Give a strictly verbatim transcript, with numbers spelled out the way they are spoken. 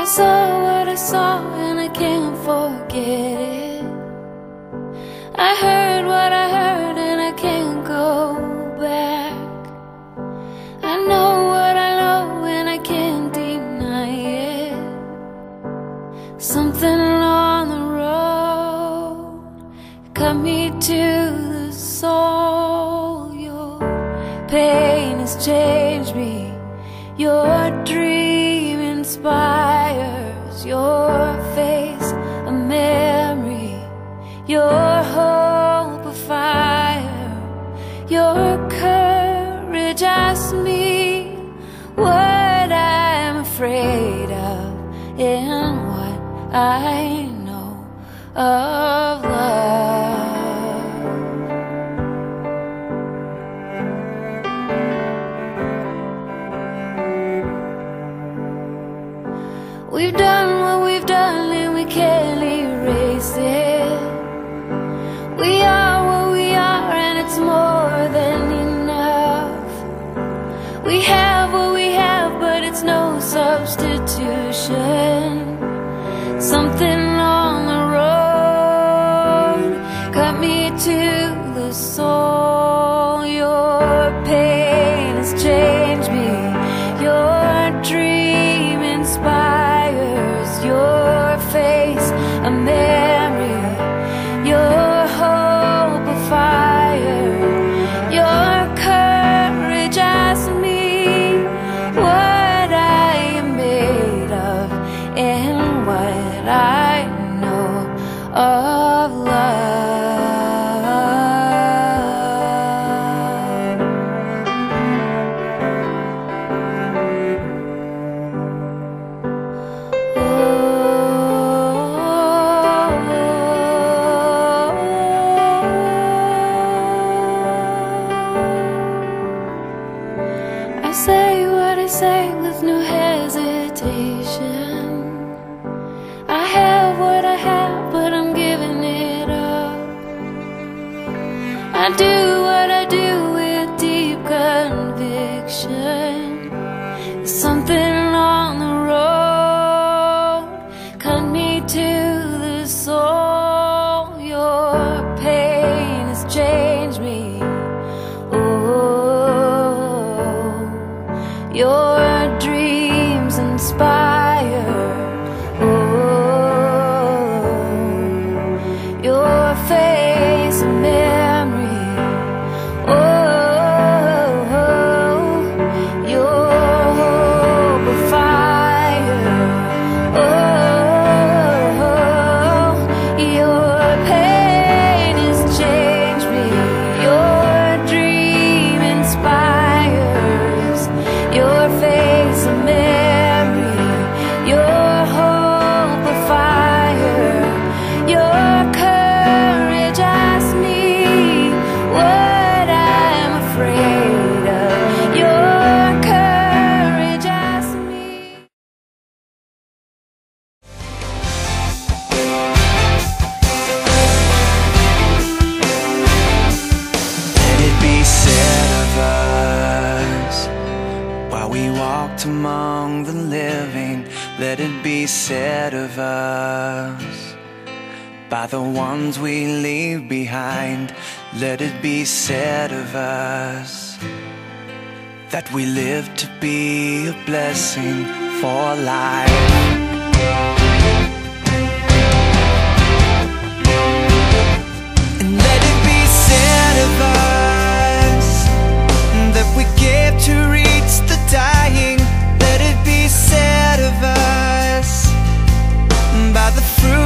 I saw what I saw and I can't forget it. I heard what I heard and I can't go back. I know what I know and I can't deny it. Something along the road cut me to the soul. Your pain has changed me. Your dream inspires. Your face a memory. Your hope a fire. Your courage asks me what I'm afraid of and what I know of love. We've done what we've done and we can't erase it. We are what we are and it's more than enough. We have what we have but it's no substitution. Something on the road cut me to the soul. Your pain has changed me. Your dream inspires. Your face a memory. Your hope a fire. Your courage asks me what I am made of and what I know of love. I say what I say with no hesitation. I have what I have, but I'm giving it up. I do what I do with deep conviction. There's something on the road cut me to the soul. Your pain has changed me. Your dreams inspire. Oh, your face a memory. Oh, your hope a fire. Oh, your pain has changed me. Your dream inspires. Your face a memory. Your hope a fire. Your courage asks me what I'm afraid of. Your courage asks me. Let it be said of us while we walked among the living. Let it be said of us by the ones we leave behind. Let it be said of us that we live to be a blessing for life. And let it be said of us that we give to reach the dying. Let it be said of us by the fruit